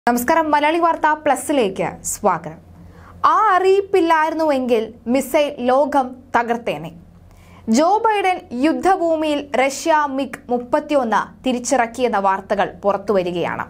നമസ്കാരം മലയാളി വാർത്ത പ്ലസിലേക്ക് സ്വാഗതം. ആ അറിയിപ്പില്ലായിരുന്നുവെങ്കിൽ മിസൈൽ ലോകം തകർത്തേനെ. ജോ ബൈഡൻ യുദ്ധഭൂമിയിൽ റഷ്യ MiG-31 തിരിച്ചിറക്കിയെന്ന വാർത്തകൾ പുറത്തുവരികയാണ്.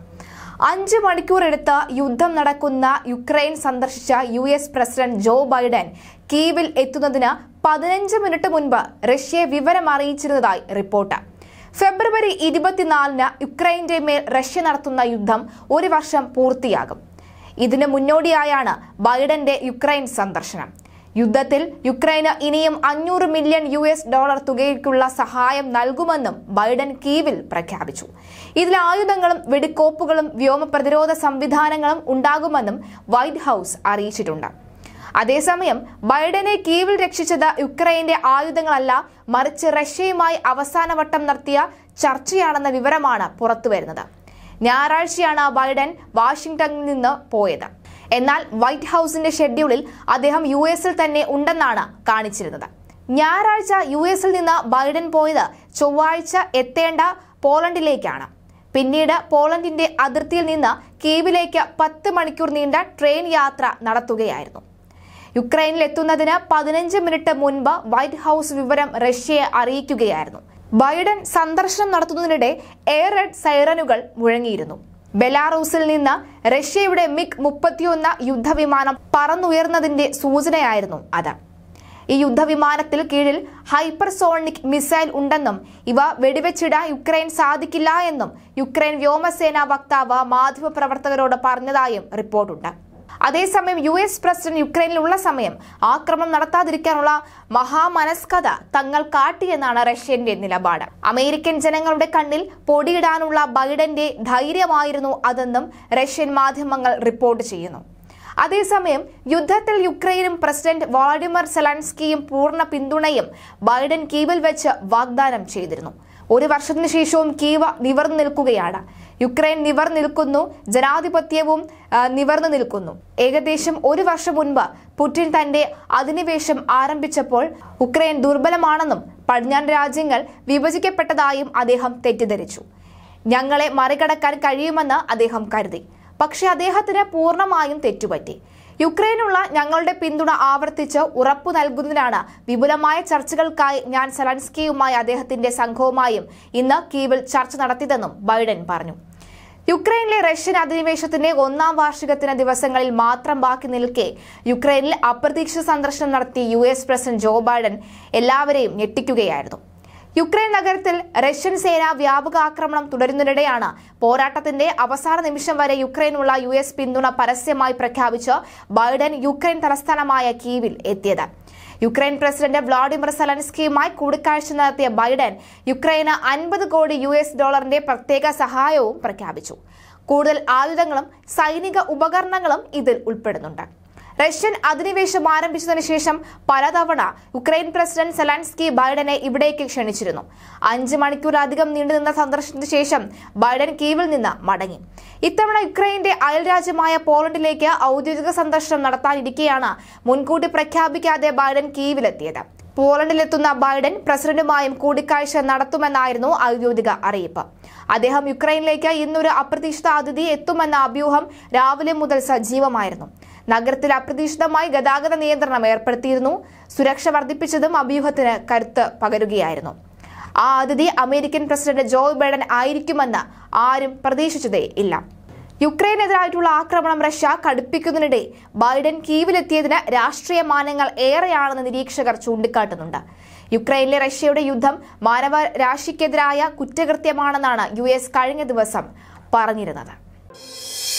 5 മണിക്കൂർ എടുത്ത് യുദ്ധം നടക്കുന്ന യുക്രൈൻ സന്ദർശിച്ച US പ്രസിഡന്റ് ജോ ബൈഡൻ കീവിൽ എത്തുന്നതിന് 15 മിനിറ്റ് മുൻപ് റഷ്യയെ വിവരം അറിയിച്ചിരുന്നതായി റിപ്പോർട്ട്. ഫെബ്രുവരി 24-ന് യുക്രൈന്റെ മേൽ റഷ്യ നടത്തുന്ന യുദ്ധം 1 വർഷം പൂർത്തിയാകും. ഇതിന് മുന്നോടിയായാണ് ബൈഡന്റെ യുക്രൈൻ സന്ദർശനം. യുദ്ധത്തിൽ യുക്രൈന് ഇനിയും $500 മില്യൺ തുകയ്ക്കുള്ള സഹായം നൽകുമെന്നും ബൈഡൻ കീവിൽ പ്രഖ്യാപിച്ചു. ഇതിൽ ആയുധങ്ങളും വെടിക്കോപ്പുകളും വ്യോമ പ്രതിരോധ സംവിധാനങ്ങളും ഉണ്ടാകുമെന്നും വൈറ്റ് ഹൌസ് അറിയിച്ചിട്ടുണ്ട്. അതേസമയം ബൈഡനെ കീവിൽ രക്ഷിച്ചത് യുക്രൈന്റെ ആയുധങ്ങളല്ല, മറിച്ച് റഷ്യയുമായി അവസാനവട്ടം നടത്തിയ ചർച്ചയാണെന്ന വിവരമാണ് പുറത്തുവരുന്നത്. ഞായറാഴ്ചയാണ് ബൈഡൻ വാഷിംഗ്ടണിൽ നിന്ന് പോയത്. എന്നാൽ വൈറ്റ് ഹൌസിന്റെ ഷെഡ്യൂളിൽ അദ്ദേഹം US-ൽ തന്നെ ഉണ്ടെന്നാണ് കാണിച്ചിരുന്നത്. ഞായറാഴ്ച US-ൽ നിന്ന് ബൈഡൻ പോയത് ചൊവ്വാഴ്ച എത്തേണ്ട പോളണ്ടിലേക്കാണ്. പിന്നീട് പോളണ്ടിന്റെ അതിർത്തിയിൽ നിന്ന് കീവിലേക്ക് 10 മണിക്കൂർ നീണ്ട ട്രെയിൻ യാത്ര നടത്തുകയായിരുന്നു. യുക്രൈനിൽ എത്തുന്നതിന് 15 മിനിറ്റ് മുൻപ് വൈറ്റ് ഹൌസ് വിവരം റഷ്യയെ അറിയിക്കുകയായിരുന്നു. ബൈഡൻ സന്ദർശനം നടത്തുന്നതിനിടെ എയർ റെഡ് സൈറനുകൾ മുഴങ്ങിയിരുന്നു. ബെലാറൂസിൽ നിന്ന് റഷ്യയുടെ MiG-31 യുദ്ധവിമാനം പറന്നുയർന്നതിന്റെ സൂചനയായിരുന്നു അത്. ഈ യുദ്ധവിമാനത്തിൽ കീഴിൽ ഹൈപ്പർസോണിക് മിസൈൽ ഉണ്ടെന്നും ഇവ വെടിവെച്ചിടാൻ യുക്രൈൻ സാധിക്കില്ല എന്നും യുക്രൈൻ വ്യോമസേനാ വക്താവ് മാധ്യമപ്രവർത്തകരോട് പറഞ്ഞതായും റിപ്പോർട്ടുണ്ട്. അതേസമയം US പ്രസിഡന്റ് യുക്രൈനിലുള്ള സമയം ആക്രമണം നടത്താതിരിക്കാനുള്ള മഹാമനസ്കത തങ്ങൾ കാട്ടിയെന്നാണ് റഷ്യന്റെ നിലപാട്. അമേരിക്കൻ ജനങ്ങളുടെ കണ്ണിൽ പൊടിയിടാനുള്ള ബൈഡന്റെ ധൈര്യമായിരുന്നു അതെന്നും റഷ്യൻ മാധ്യമങ്ങൾ റിപ്പോർട്ട് ചെയ്യുന്നു. അതേസമയം യുദ്ധത്തിൽ യുക്രൈനും പ്രസിഡന്റ് വോളഡിമിർ സെലൻസ്കിയും പൂർണ്ണ പിന്തുണയും ബൈഡൻ കീവിൽ വെച്ച് വാഗ്ദാനം ചെയ്തിരുന്നു. 1 വർഷത്തിനു ശേഷവും കീവ് നിവർന്നു നിൽക്കുകയാണ്. യുക്രൈൻ നിവർന്നു നിൽക്കുന്നു, ജനാധിപത്യവും നിവർന്നു നിൽക്കുന്നു. ഏകദേശം 1 വർഷം മുൻപ് പുടിൻ തന്റെ അധിനിവേശം ആരംഭിച്ചപ്പോൾ യുക്രൈൻ ദുർബലമാണെന്നും പടിഞ്ഞാറൻ രാജ്യങ്ങൾ വിഭജിക്കപ്പെട്ടതായും അദ്ദേഹം തെറ്റിദ്ധരിച്ചു. ഞങ്ങളെ മറികടക്കാൻ കഴിയുമെന്ന് അദ്ദേഹം കരുതി. പക്ഷേ അദ്ദേഹത്തിന് പൂർണ്ണമായും തെറ്റുപറ്റി. യുക്രൈനുള്ള ഞങ്ങളുടെ പിന്തുണ ആവർത്തിച്ച് ഉറപ്പു നൽകുന്നതിനാണ് വിപുലമായ ചർച്ചകൾക്കായി ഞാൻ സെലൻസ്കിയുമായി അദ്ദേഹത്തിന്റെ സംഘവുമായും ഇന്ന് കീവിൽ ചർച്ച നടത്തിയതെന്നും ബൈഡൻ പറഞ്ഞു. യുക്രൈനിലെ റഷ്യൻ അധിനിവേശത്തിന്റെ 1ാം വാർഷികത്തിന് ദിവസങ്ങളിൽ മാത്രം ബാക്കി നിൽക്കെ യുക്രൈനിൽ അപ്രതീക്ഷിത സന്ദർശനം നടത്തി US പ്രസിഡന്റ് ജോ ബൈഡൻ എല്ലാവരെയും ഞെട്ടിക്കുകയായിരുന്നു. യുക്രൈൻ നഗരത്തിൽ റഷ്യൻ സേന വ്യാപക ആക്രമണം തുടരുന്നതിനിടെയാണ് പോരാട്ടത്തിന്റെ അവസാന നിമിഷം വരെ യുക്രൈനുള്ള US പിന്തുണ പരസ്യമായി പ്രഖ്യാപിച്ച് ബൈഡൻ യുക്രൈൻ തലസ്ഥാനമായ കീവിൽ എത്തിയത്. യുക്രൈൻ പ്രസിഡന്റ് വ്ളാഡിമിർ സെലൻസ്കിയുമായി കൂടിക്കാഴ്ച നടത്തിയ ബൈഡൻ യുക്രൈന് $50 കോടി പ്രത്യേക സഹായവും പ്രഖ്യാപിച്ചു. കൂടുതൽ ആയുധങ്ങളും സൈനിക ഉപകരണങ്ങളും ഇതിൽ ഉൾപ്പെടുന്നുണ്ട്. റഷ്യൻ അധിനിവേശം ആരംഭിച്ചതിനു ശേഷം പലതവണ യുക്രൈൻ പ്രസിഡന്റ് സെലൻസ്കി ബൈഡനെ ഇവിടേക്ക് ക്ഷണിച്ചിരുന്നു. 5 മണിക്കൂറിലധികം നീണ്ടുനിന്ന സന്ദർശനത്തിന് ശേഷം ബൈഡൻ കീവിൽ നിന്ന് മടങ്ങി. ഇത്തവണ യുക്രൈന്റെ അയൽരാജ്യമായ പോളണ്ടിലേക്ക് ഔദ്യോഗിക സന്ദർശനം നടത്താനിരിക്കെയാണ് മുൻകൂട്ടി പ്രഖ്യാപിക്കാതെ ബൈഡൻ കീവിലെത്തിയത്. പോളണ്ടിലെത്തുന്ന ബൈഡൻ പ്രസിഡന്റുമായും കൂടിക്കാഴ്ച നടത്തുമെന്നായിരുന്നു ഔദ്യോഗിക അറിയിപ്പ്. അദ്ദേഹം യുക്രൈനിലേക്ക് ഇന്നൊരു അപ്രതീക്ഷിത അതിഥി എത്തുമെന്ന അഭ്യൂഹം രാവിലെ മുതൽ സജീവമായിരുന്നു. നഗരത്തിൽ അപ്രതീക്ഷിതമായി ഗതാഗത നിയന്ത്രണം ഏർപ്പെടുത്തിയിരുന്നു. സുരക്ഷ വർദ്ധിപ്പിച്ചതും അഭ്യൂഹത്തിന് കരുത്ത് പകരുകയായിരുന്നു. ആ അതിഥി അമേരിക്കൻ പ്രസിഡന്റ് ജോ ബൈഡൻ ആയിരിക്കുമെന്ന് ആരും പ്രതീക്ഷിച്ചതേ ഇല്ല. യുക്രൈനെതിരായിട്ടുള്ള ആക്രമണം റഷ്യ കടുപ്പിക്കുന്നതിനിടെ ബൈഡൻ കീവിലെത്തിയതിന് രാഷ്ട്രീയ മാനങ്ങൾ ഏറെയാണെന്ന് നിരീക്ഷകർ ചൂണ്ടിക്കാട്ടുന്നുണ്ട്. യുക്രൈനിലെ റഷ്യയുടെ യുദ്ധം മാനവരാശിക്കെതിരായ കുറ്റകൃത്യമാണെന്നാണ് US കഴിഞ്ഞ ദിവസം പറഞ്ഞിരുന്നത്.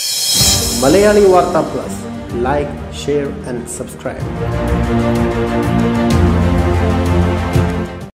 Malayali Vartha plus, like, share and subscribe.